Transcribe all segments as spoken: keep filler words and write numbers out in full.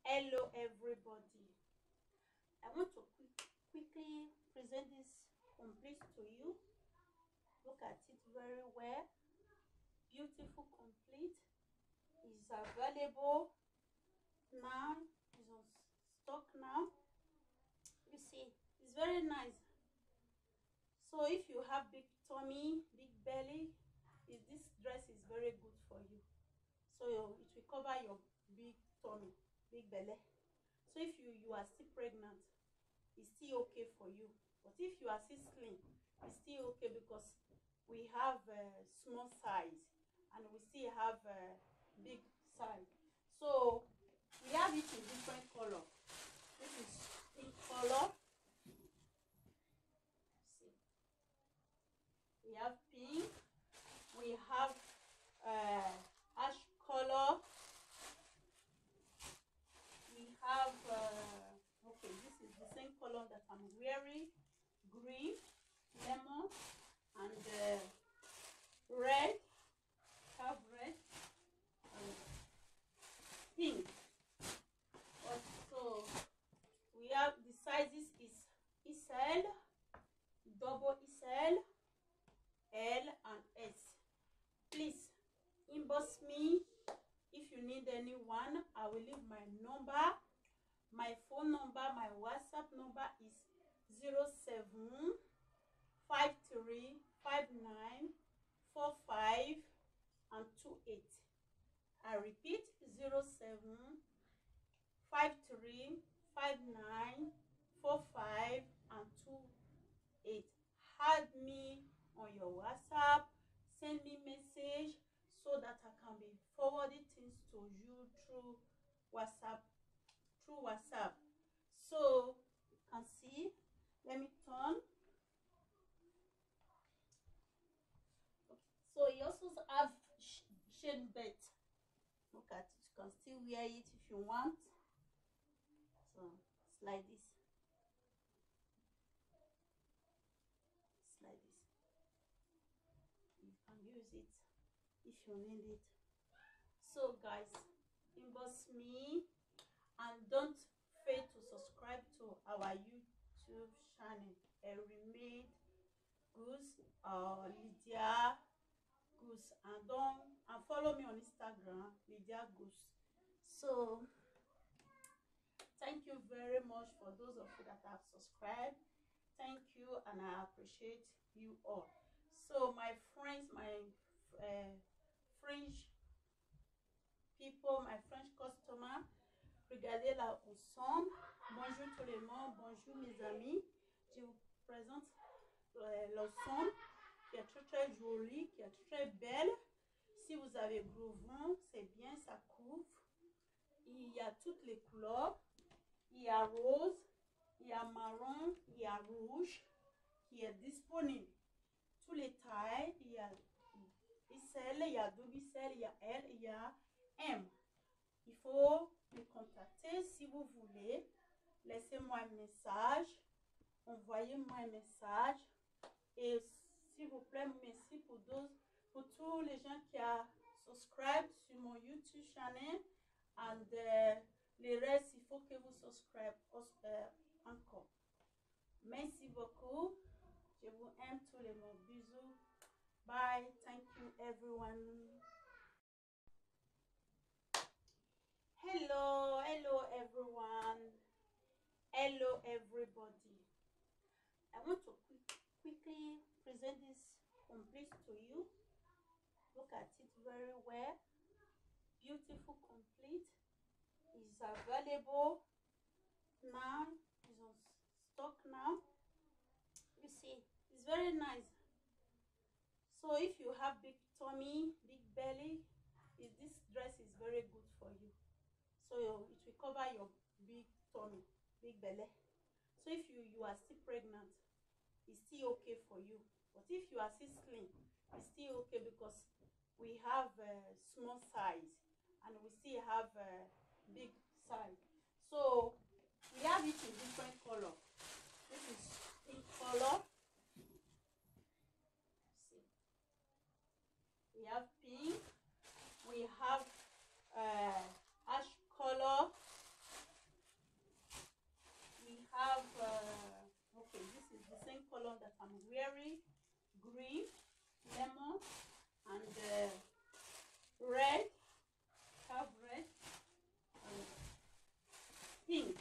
Hello everybody, I want to quick, quickly present this complete to you. Look at it very well. Beautiful complete is available now, is on stock now. You see, it's very nice. So if you have big tummy, big belly, this dress is very good for you. So it will cover your big tummy, big belly. So if you you are still pregnant, it's still okay for you. But if you are still slim, it's still okay because we have a small size and we still have a big size. So we have it in different color. This is pink color. See, we have pink. We have uh, ash color. We have uh, okay, this is the same color that I'm wearing, green, lemon, and uh, red. Have red and pink. Also, we have the sizes is X L, double X L, L, and S. Please inbox me if you need anyone. I will leave my number. My phone number, my WhatsApp number is zero seven five three five nine four five and two eight. I repeat, zero seven five three five nine four five and two eight. Add me on your WhatsApp, send me message so that I can be forwarding things to you through WhatsApp. Through WhatsApp. So you can see. Let me turn. So you also have sh shade belt. Look at it. You can still wear it if you want. So it's like this. It's like this. You can use it if you need it. So guys, inbox me. And don't fail to subscribe to our YouTube channel, Remain Goose or Lydia Goose, and don't and follow me on Instagram, Lydia Goose. So thank you very much for those of you that have subscribed. Thank you, and I appreciate you all. So my friends, my uh, French people, my French customer, regardez là ensemble. Bonjour tout le monde, bonjour mes amis. Je vous présente euh, l'ensemble qui est très très joli, qui est très belle. Si vous avez gros ventre, c'est bien, ça couvre. Il y a toutes les couleurs. Il y a rose, il y a marron, il y a rouge qui est disponible. Tous les tailles, il y a X L, il y a double X L, il y a L, il y a M. Il faut me contacter si vous voulez. Laissez-moi un message. Envoyez-moi un message. Et s'il vous plaît, merci pour, those, pour tous les gens qui ont subscribe sur mon YouTube channel. And uh, les restes, il faut que vous subscribe uh, encore. Merci beaucoup. Je vous aime tous les mots. Bisous. Bye. Thank you, everyone. Hello, hello everyone. Hello everybody. I want to quick, quickly present this complete to you. Look at it very well. Beautiful complete is available now, is on stock now. You see, it's very nice. So if you have big tummy, big belly, this dress is very good for you. So it will cover your big tummy, big belly. So if you, you are still pregnant, it's still okay for you. But if you are still slim, it's still okay because we have a small size and we still have a big size. So we have it in different color. This is pink color. See, we have pink. We have uh, ash color. color that I'm wearing: green, lemon, and uh, red, have red, and pink.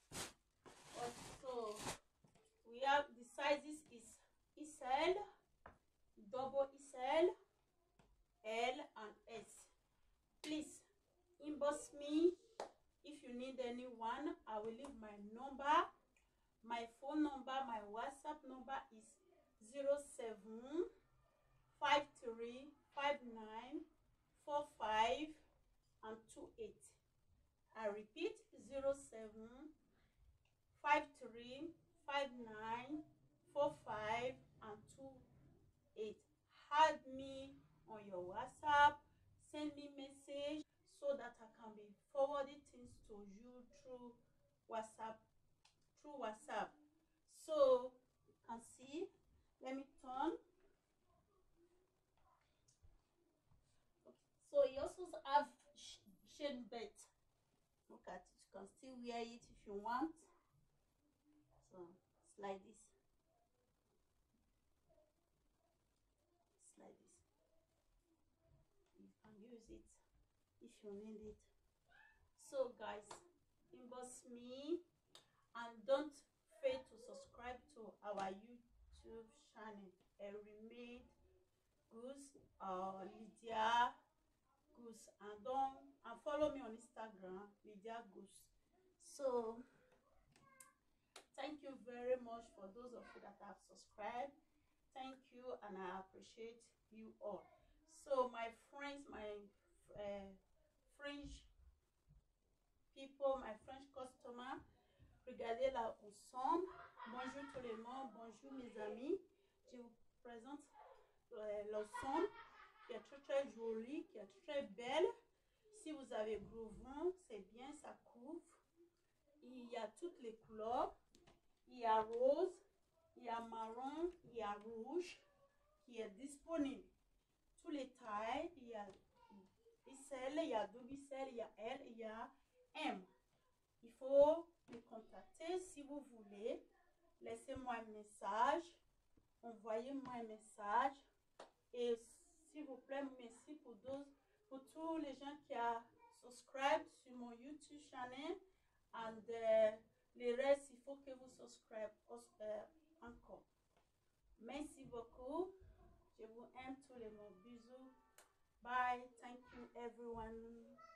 Also, we have the sizes is S L, double S L, L, and S. Please inbox me if you need anyone. I will leave my number. My phone number, my WhatsApp number is zero seven five three five nine four five and two eight. I repeat, zero seven five three five nine four five and two eight. Add me on your WhatsApp, send me message so that I can be forwarding things to you through WhatsApp. Through WhatsApp. So you can see. Let me turn. So you also have shade belt. Look at it. You can still wear it if you want. So it's like this. It's like this. You can use it if you need it. So guys, inbox me and don't fail to subscribe to our YouTube channel. Remain Goose or Lydia Goose, and don't and follow me on Instagram, Lydia Goose. So thank you very much for those of you that have subscribed. Thank you, and I appreciate you all. So my friends, my uh, French people, my French customer, regardez là ensemble. Bonjour tout le monde, bonjour mes amis. Je vous présente euh, l'ensemble qui est très très joli, qui est très belle. Si vous avez gros vent, c'est bien, ça couvre. Il y a toutes les couleurs. Il y a rose, il y a marron, il y a rouge qui est disponible. Tous les tailles, il y a S L, il y a double S L, il y a L, il y a M. Il faut me contacter si vous voulez. Laissez-moi un message. Envoyez-moi un message. Et s'il vous plaît, merci pour, those, pour tous les gens qui ont subscribe sur mon YouTube channel. And uh, le reste, il faut que vous subscribe uh, encore. Merci beaucoup. Je vous aime tous les mots. Bisous. Bye. Thank you, everyone.